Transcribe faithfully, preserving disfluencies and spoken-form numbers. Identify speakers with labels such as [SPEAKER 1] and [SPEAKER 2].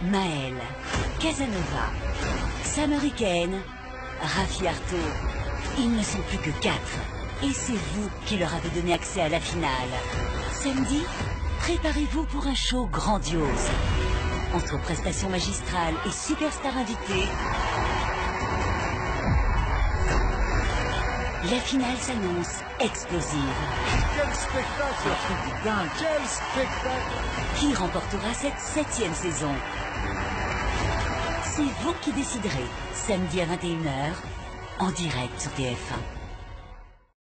[SPEAKER 1] Maël, Casanova, Sam-Ricaine, Raffi Artaud. Ils ne sont plus que quatre. Et c'est vous qui leur avez donné accès à la finale. Samedi, préparez-vous pour un show grandiose. Entre prestations magistrales et superstars invités, la finale s'annonce explosive.
[SPEAKER 2] Quel spectacle! C'est dingue! Quel spectacle!
[SPEAKER 1] Qui remportera cette septième saison? C'est vous qui déciderez, samedi à vingt et une heures, en direct sur T F un.